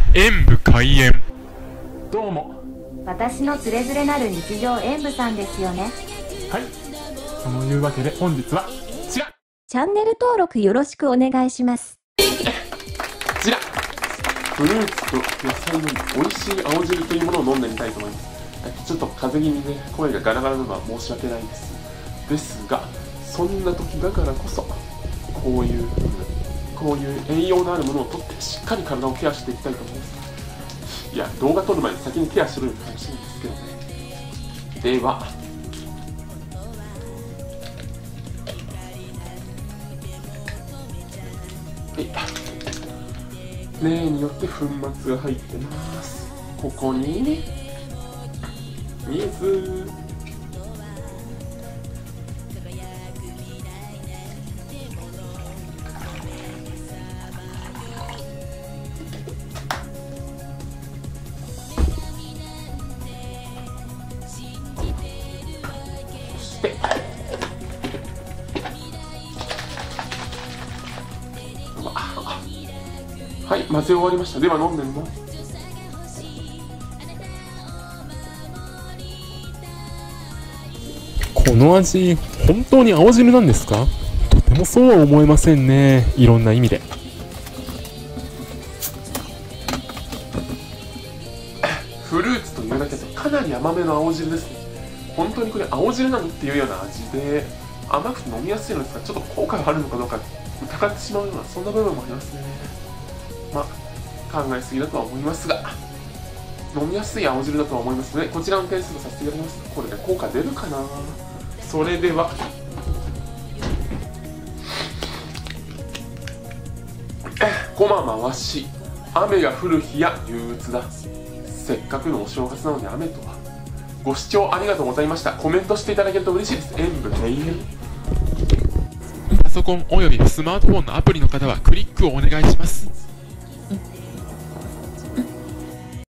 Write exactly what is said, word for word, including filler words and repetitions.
演武開演。 どうも。 私のつれづれなる日常演武さんですよね。 はい、そのいうわけで本日はこちらチャンネル登録よろしくお願いします。 こちらフルーツと野菜の美味しい青汁というものを飲んでみたいと思います。ちょっと風邪気味で声がガラガラなのは申し訳ないですですが、そんな時だからこそこういうこういう栄養のあるものをとってしっかり体をケアしていきたいと思います。いや、動画撮る前に先にケアしろよって話なんですけどね。では例によって粉末が入ってます。ここに水、そしてはい、混ぜ終わりました。では飲んでみます。 この味、本当に青汁なんですか？とてもそうは思えませんね。いろんな意味で。 フルーツというだけでかなり甘めの青汁ですね。本当にこれ青汁なのっていうような味で、甘くて飲みやすいのですが、ちょっと効果があるのかどうか疑ってしまうような、そんな部分もありますね。まあ、考えすぎだとは思いますが、飲みやすい青汁だとは思いますので、こちらの点数とさせていただきます。これで効果出るかな。それではこま回し、雨が降る日や憂鬱だ。せっかくのお正月なのに雨とは。ご視聴ありがとうございました。コメントしていただけると嬉しいです。演武閉園。 パソコンおよびスマートフォンのアプリの方はクリックをお願いします。